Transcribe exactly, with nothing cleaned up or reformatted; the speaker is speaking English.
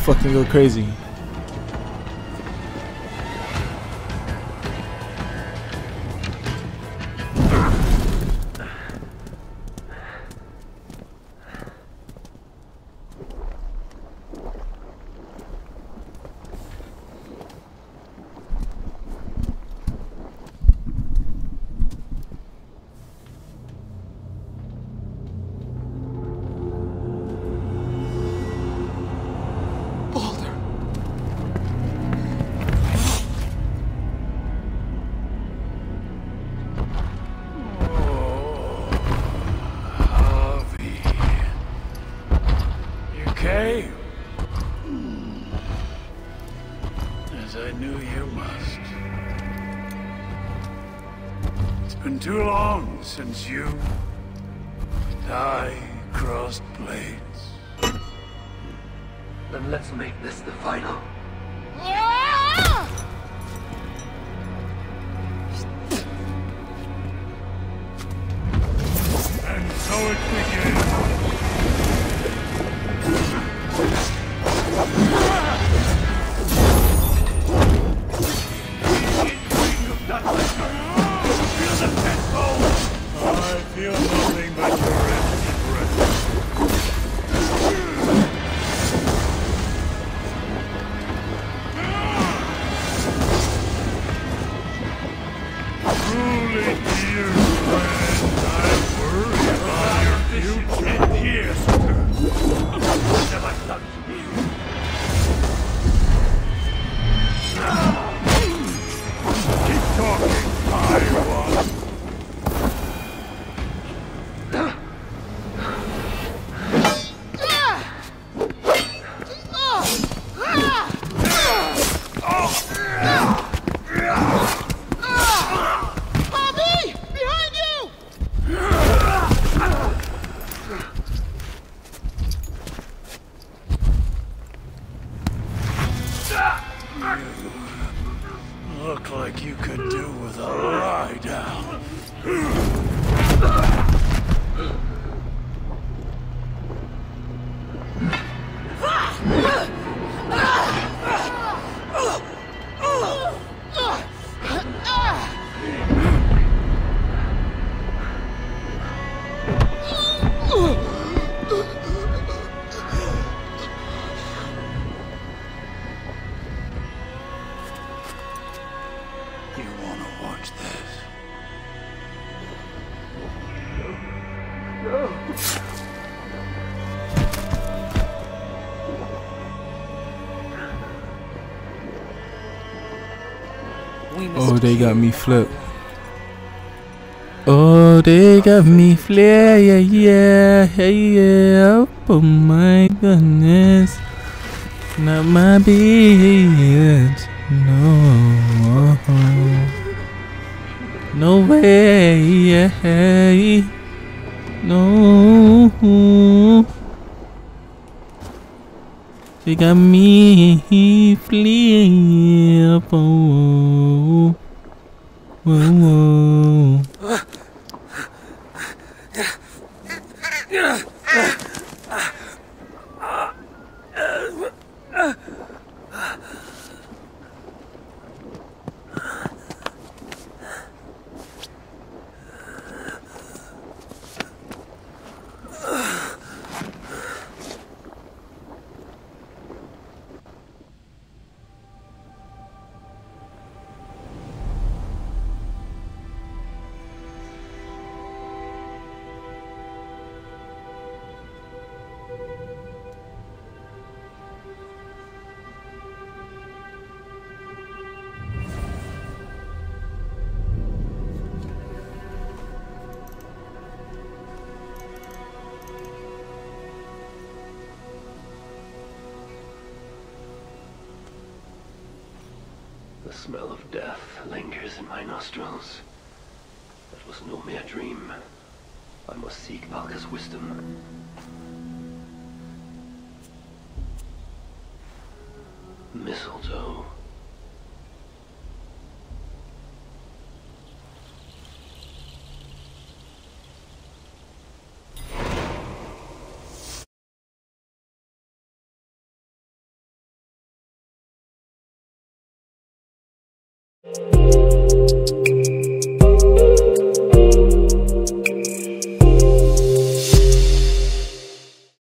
fucking go crazy. Okay. As I knew you must. It's been too long since you and I crossed blades. Then let's make this the final. And so it begins. I feel nothing but your empty breath. Truly, dear friend, I worry about your future. Yes, What have I done to you? keep talking, I want. Look like you could do with a lie down. You wanna watch this? Oh, they got me flipped. Oh, they got me flipped. Yeah, yeah, yeah, yeah. Oh my goodness. Not my bitch. No. No way. Yeah. No. They got me flip. Oh. Whoa, The smell of death lingers in my nostrils. That was no mere dream. I must seek Valka's wisdom. Mistletoe. Bye.